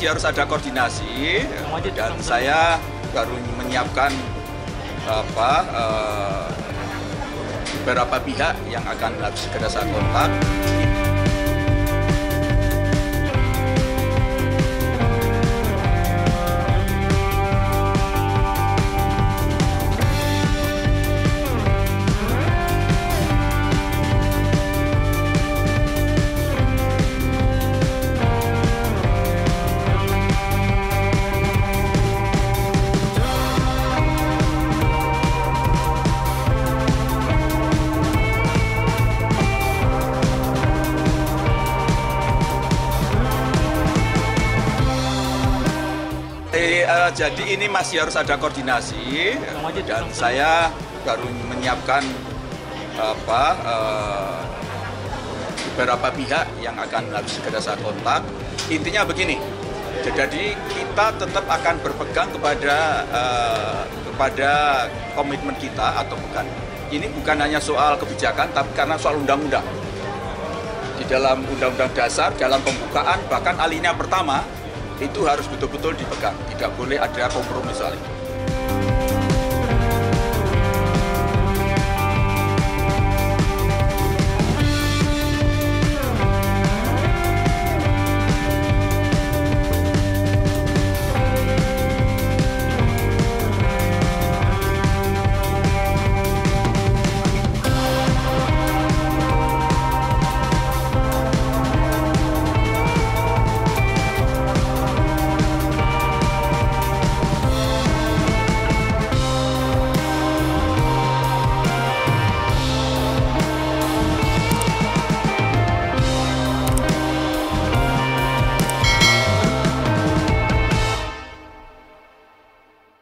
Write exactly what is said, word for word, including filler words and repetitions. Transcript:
masih harus ada koordinasi dan saya baru menyiapkan apa uh, beberapa pihak yang akan segera saya kontak. Uh, jadi ini masih harus ada koordinasi dan saya baru menyiapkan apa uh, beberapa pihak yang akan harus segera saya kontak. Intinya begini, jadi kita tetap akan berpegang kepada uh, kepada komitmen kita atau bukan. Ini bukan hanya soal kebijakan, tapi karena soal undang-undang. Di dalam undang-undang dasar, dalam pembukaan bahkan alinea pertama itu harus betul-betul dipegang, tidak boleh ada kompromi soal itu.